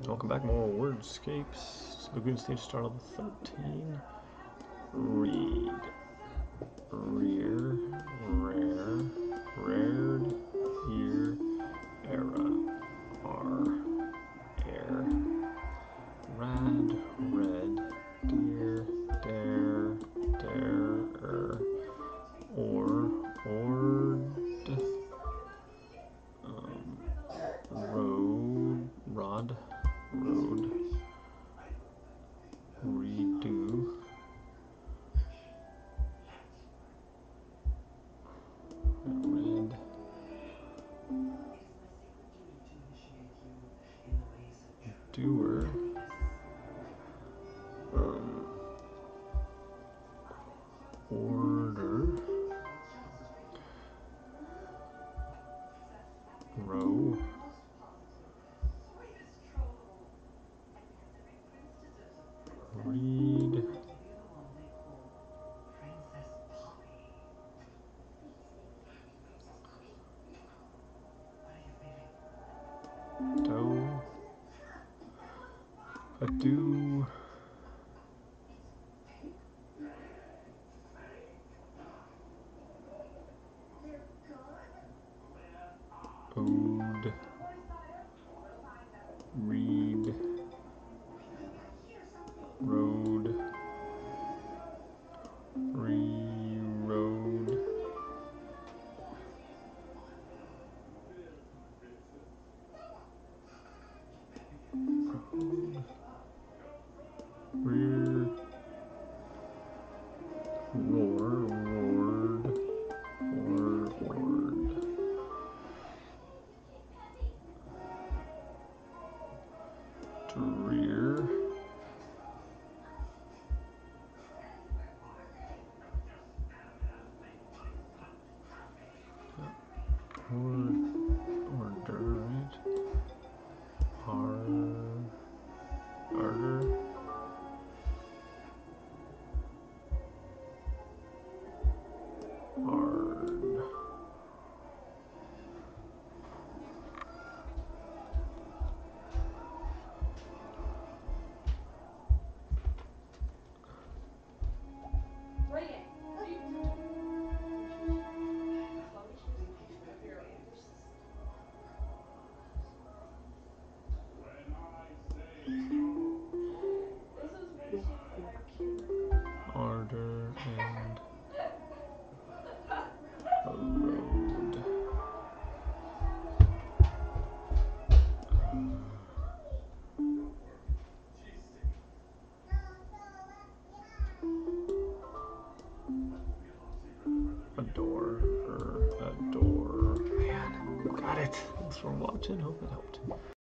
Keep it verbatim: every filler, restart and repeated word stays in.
Welcome back, more Wordscapes. Lagoon stage star level thirteen. Read. Rear. Rare. Rared. Here. Era. R. Air. Rad. Red. Dear. Dare. Dare. Or. Ord. Um, road. Rod. Road. Redo. Red. Doer. Um, order. Row. Read. Do. A do. Ode. Read. Road. Re-road. Road. Rear. Roar. Roared. Or. Ord. Drear. Or. Order, right? Har. Harder. Hard. Order and a road. A door. Er, a door. Man, got it. Thanks for watching. Hope it helped.